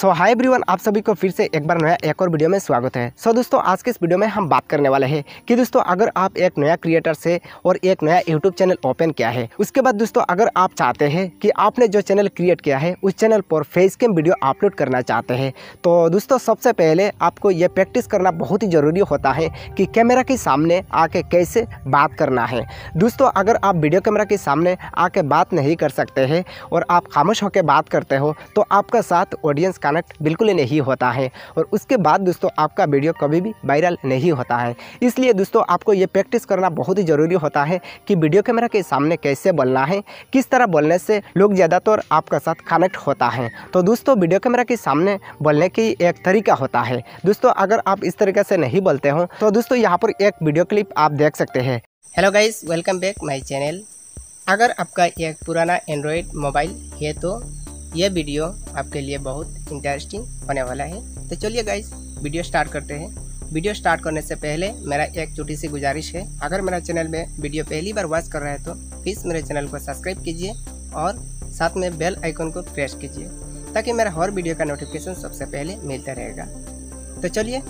सो hi everyone, आप सभी को फिर से एक बार नया एक और वीडियो में स्वागत है। सो दोस्तों, आज के इस वीडियो में हम बात करने वाले हैं कि दोस्तों अगर आप एक नया क्रिएटर से और एक नया यूट्यूब चैनल ओपन किया है, उसके बाद दोस्तों अगर आप चाहते हैं कि आपने जो चैनल क्रिएट किया है उस चैनल पर फेस कैम वीडियो अपलोड करना चाहते हैं, तो दोस्तों सबसे पहले आपको ये प्रैक्टिस करना बहुत ही ज़रूरी होता है कि कैमरा के सामने आके कैसे बात करना है। दोस्तों अगर आप वीडियो कैमरा के सामने आके बात नहीं कर सकते हैं और आप खामोश होकर बात करते हो तो आपका साथ ऑडियंस कनेक्ट बिल्कुल नहीं होता है और उसके बाद दोस्तों आपका वीडियो कभी भी वायरल नहीं होता है। इसलिए दोस्तों आपको ये प्रैक्टिस करना बहुत ही ज़रूरी होता है कि वीडियो कैमरा के सामने कैसे बोलना है, किस तरह बोलने से लोग ज़्यादातर आपका साथ कनेक्ट होता है। तो दोस्तों वीडियो कैमरा के सामने बोलने की एक तरीका होता है। दोस्तों अगर आप इस तरीके से नहीं बोलते हो तो दोस्तों यहाँ पर एक वीडियो क्लिप आप देख सकते हैं। Hello guys, welcome back my channel. अगर आपका एक पुराना एंड्रॉयड मोबाइल है तो यह वीडियो आपके लिए बहुत इंटरेस्टिंग होने वाला है। तो चलिए गाइस वीडियो स्टार्ट करते हैं। वीडियो स्टार्ट करने से पहले मेरा एक छोटी सी गुजारिश है, अगर मेरा चैनल में वीडियो पहली बार वॉच कर रहे हैं तो प्लीज़ मेरे चैनल को सब्सक्राइब कीजिए और साथ में बेल आइकन को प्रेस कीजिए ताकि मेरा हर वीडियो का नोटिफिकेशन सबसे पहले मिलता रहेगा। तो चलिए,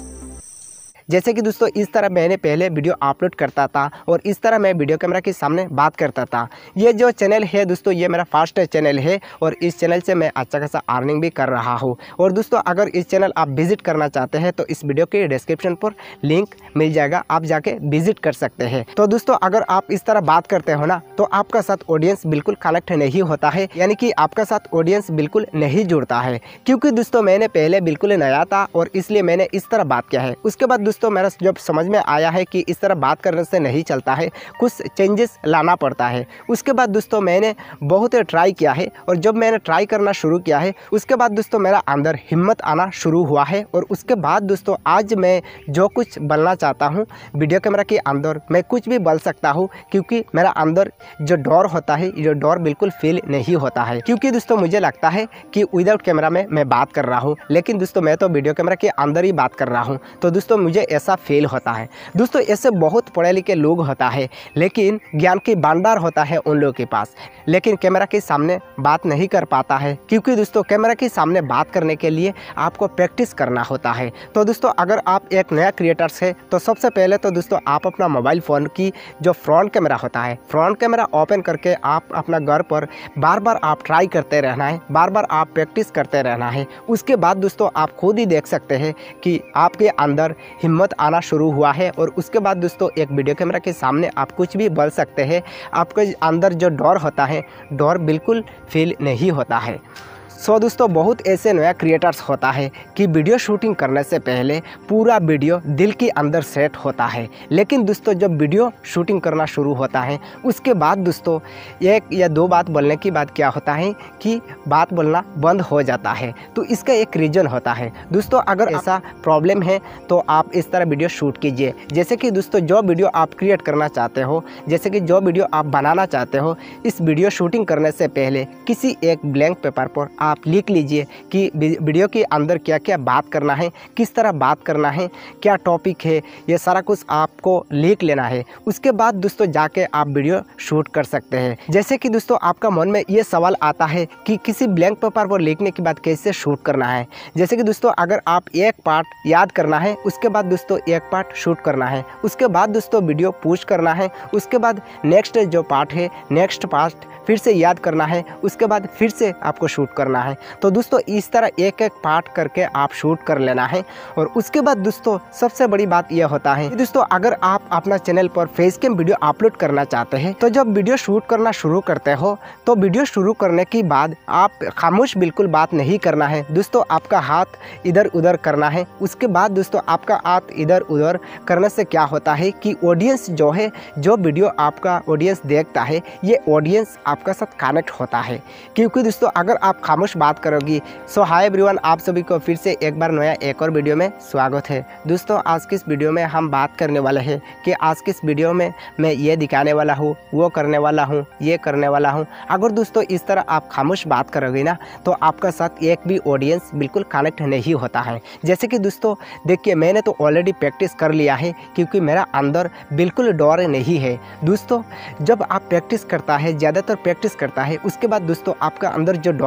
जैसे कि दोस्तों इस तरह मैंने पहले वीडियो अपलोड करता था और इस तरह मैं वीडियो कैमरा के सामने बात करता था। ये जो चैनल है दोस्तों ये मेरा फर्स्ट चैनल है और इस चैनल से मैं अच्छा खासा अर्निंग भी कर रहा हूँ। और दोस्तों अगर इस चैनल आप विजिट करना चाहते हैं तो इस वीडियो के डिस्क्रिप्शन पर लिंक मिल जाएगा, आप जाके विजिट कर सकते हैं। तो दोस्तों अगर आप इस तरह बात करते हो ना तो आपका साथ ऑडियंस बिल्कुल कनेक्ट नहीं होता है, यानी कि आपका साथ ऑडियंस बिल्कुल नहीं जुड़ता है। क्योंकि दोस्तों मैंने पहले बिल्कुल नया था और इसलिए मैंने इस तरह बात किया है। उसके बाद दोस्तों मेरा जब समझ में आया है कि इस तरह बात करने से नहीं चलता है, कुछ चेंजेस लाना पड़ता है। उसके बाद दोस्तों मैंने बहुत ट्राई किया है और जब मैंने ट्राई करना शुरू किया है उसके बाद दोस्तों मेरा अंदर हिम्मत आना शुरू हुआ है और उसके बाद दोस्तों आज मैं जो कुछ बोलना चाहता हूँ वीडियो कैमरा के अंदर मैं कुछ भी बोल सकता हूँ, क्योंकि मेरा अंदर जो डर होता है ये डर बिल्कुल फील नहीं होता है। क्योंकि दोस्तों मुझे लगता है कि विदाउट कैमरा में मैं बात कर रहा हूँ, लेकिन दोस्तों मैं तो वीडियो कैमरा के अंदर ही बात कर रहा हूँ। तो दोस्तों मुझे ऐसा फील होता है। दोस्तों ऐसे बहुत पढ़े लिखे लोग होता है लेकिन ज्ञान की भंडार होता है उन लोगों के पास, लेकिन कैमरा के सामने बात नहीं कर पाता है। क्योंकि दोस्तों कैमरा के सामने बात करने के लिए आपको प्रैक्टिस करना होता है। तो दोस्तों अगर आप एक नया क्रिएटर्स है तो सबसे पहले तो दोस्तों आप अपना मोबाइल फ़ोन की जो फ्रंट कैमरा होता है, फ्रंट कैमरा ओपन करके आप अपना घर पर बार बार आप ट्राई करते रहना है, बार बार आप प्रैक्टिस करते रहना है। उसके बाद दोस्तों आप खुद ही देख सकते हैं कि आपके अंदर हिम्मत आना शुरू हुआ है और उसके बाद दोस्तों एक वीडियो कैमरा के सामने आप कुछ भी बोल सकते हैं। आपके अंदर जो डर होता है, डर बिल्कुल फील नहीं होता है। सो दोस्तों बहुत ऐसे नया क्रिएटर्स होता है कि वीडियो शूटिंग करने से पहले पूरा वीडियो दिल के अंदर सेट होता है, लेकिन दोस्तों जब वीडियो शूटिंग करना शुरू होता है उसके बाद दोस्तों एक या दो बात बोलने के बाद क्या होता है कि बात बोलना बंद हो जाता है। तो इसका एक रीज़न होता है। दोस्तों अगर ऐसा प्रॉब्लम है तो आप इस तरह वीडियो शूट कीजिए। जैसे कि दोस्तों जो वीडियो आप क्रिएट करना चाहते हो, जैसे कि जो वीडियो आप बनाना चाहते हो, इस वीडियो शूटिंग करने से पहले किसी एक ब्लैंक पेपर पर आप लिख लीजिए कि वीडियो के अंदर क्या क्या बात करना है, किस तरह बात करना है, क्या टॉपिक है, ये सारा कुछ आपको लिख लेना है। उसके बाद दोस्तों जाके आप वीडियो शूट कर सकते हैं। जैसे कि दोस्तों आपका मन में ये सवाल आता है कि किसी ब्लैंक पेपर पर लिखने के बाद कैसे शूट करना है। जैसे कि दोस्तों अगर आप एक पार्ट याद करना है, उसके बाद दोस्तों एक पार्ट शूट करना है, उसके बाद दोस्तों वीडियो पुश करना है, उसके बाद नेक्स्ट जो पार्ट है नेक्स्ट पार्ट फिर से याद करना है, उसके बाद फिर से आपको शूट करना है। तो दोस्तों इस तरह एक एक पार्ट करके आप शूट कर लेना है। और उसके बाद दोस्तों सबसे बड़ी बात यह होता है कि दोस्तों अगर आप अपना चैनल पर फेस कैम वीडियो अपलोड करना चाहते हैं तो जब वीडियो शूट करना शुरू करते हो तो वीडियो शुरू करने के बाद आप खामोश बिल्कुल बात नहीं करना है। दोस्तों आपका हाथ इधर उधर करना है। उसके बाद दोस्तों आपका हाथ इधर उधर करने से क्या होता है कि ऑडियंस जो है, जो वीडियो आपका ऑडियंस देखता है, ये ऑडियंस आपका साथ कनेक्ट होता है। क्योंकि दोस्तों अगर आप खामोश बात करोगी। सो हाय एवरीवन, आप सभी को फिर से एक बार नया एक और वीडियो में स्वागत है। दोस्तों आज की इस वीडियो में हम बात करने वाले हैं कि आज की इस वीडियो में मैं ये दिखाने वाला हूँ, वो करने वाला हूँ, ये करने वाला हूँ। अगर दोस्तों इस तरह आप खामोश बात करोगे ना तो आपका साथ एक भी ऑडियंस बिल्कुल कनेक्ट नहीं होता है। जैसे कि दोस्तों देखिए मैंने तो ऑलरेडी प्रैक्टिस कर लिया है क्योंकि मेरा अंदर बिल्कुल डर नहीं है। दोस्तों जब आप प्रैक्टिस करता है, ज़्यादातर प्रैक्टिस करता है, उसके बाद दोस्तों आपका अंदर जो डर होता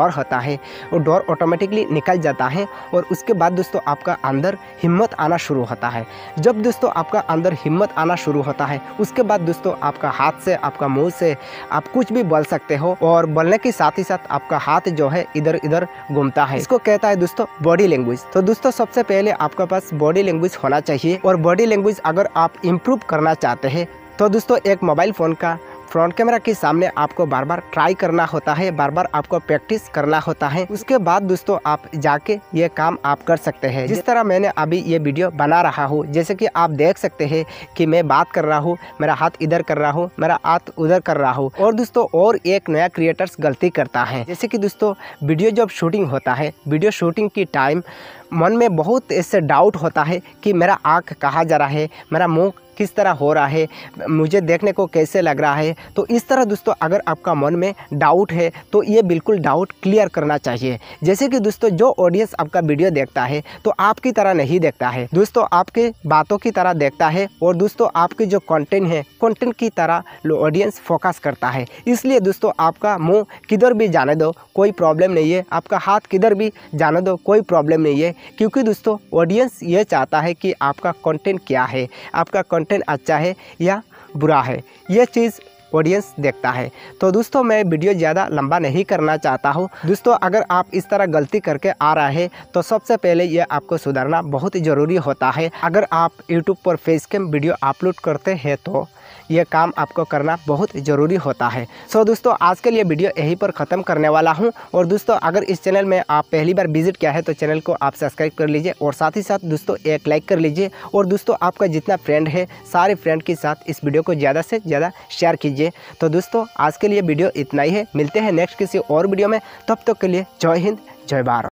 है और डोर ऑटोमेटिकली निकल जाता है। और उसके बाद दोस्तों आपका अंदर हिम्मत आना शुरू होता है। जब दोस्तों आपका अंदर हिम्मत आना शुरू होता है उसके बाद दोस्तों आपका हाथ से, आपका मुंह से आप कुछ भी बोल सकते हो और बोलने के साथ ही साथ आपका हाथ जो है इधर इधर घूमता है। इसको कहता है दोस्तों बॉडी लैंग्वेज। तो दोस्तों सबसे पहले आपके पास बॉडी लैंग्वेज होना चाहिए। और बॉडी लैंग्वेज अगर आप इम्प्रूव करना चाहते हैं तो दोस्तों एक मोबाइल फ़ोन का फ्रंट कैमरा के सामने आपको बार बार ट्राई करना होता है, बार बार आपको प्रैक्टिस करना होता है। उसके बाद दोस्तों आप जाके ये काम आप कर सकते हैं। जिस तरह मैंने अभी ये वीडियो बना रहा हूँ, जैसे कि आप देख सकते हैं कि मैं बात कर रहा हूँ, मेरा हाथ इधर कर रहा हूँ, मेरा हाथ उधर कर रहा हूँ। और दोस्तों और एक नया क्रिएटर्स गलती करता है, जैसे कि दोस्तों वीडियो जब शूटिंग होता है, वीडियो शूटिंग की टाइम मन में बहुत ऐसे डाउट होता है कि मेरा आँख कहाँ जा रहा है, मेरा मुँह किस तरह हो रहा है, मुझे देखने को कैसे लग रहा है। तो इस तरह दोस्तों अगर आपका मन में डाउट है तो ये बिल्कुल डाउट क्लियर करना चाहिए। जैसे कि दोस्तों जो ऑडियंस आपका वीडियो देखता है तो आपकी तरह नहीं देखता है दोस्तों, आपके बातों की तरह देखता है। और दोस्तों आपके जो कंटेंट है, कंटेंट की तरह ऑडियंस फोकस करता है। इसलिए दोस्तों आपका मुँह किधर भी जाने दो कोई प्रॉब्लम नहीं है, आपका हाथ किधर भी जाने दो कोई प्रॉब्लम नहीं है। क्योंकि दोस्तों ऑडियंस ये चाहता है कि आपका कंटेंट क्या है, आपका कंटेंट अच्छा है या बुरा है, ये चीज़ ऑडियंस देखता है। तो दोस्तों मैं वीडियो ज़्यादा लंबा नहीं करना चाहता हूँ। दोस्तों अगर आप इस तरह गलती करके आ रहा है तो सबसे पहले ये आपको सुधारना बहुत ज़रूरी होता है। अगर आप यूट्यूब पर फेस कैम वीडियो अपलोड करते हैं तो ये काम आपको करना बहुत ज़रूरी होता है। सो दोस्तों आज के लिए वीडियो यहीं पर ख़त्म करने वाला हूँ। और दोस्तों अगर इस चैनल में आप पहली बार विजिट किया है तो चैनल को आप सब्सक्राइब कर लीजिए और साथ ही साथ दोस्तों एक लाइक कर लीजिए। और दोस्तों आपका जितना फ्रेंड है सारे फ्रेंड के साथ इस वीडियो को ज़्यादा से ज़्यादा शेयर कीजिए। तो दोस्तों आज के लिए वीडियो इतना ही है, मिलते हैं नेक्स्ट किसी और वीडियो में। तब तक के लिए जय हिंद, जय भारत।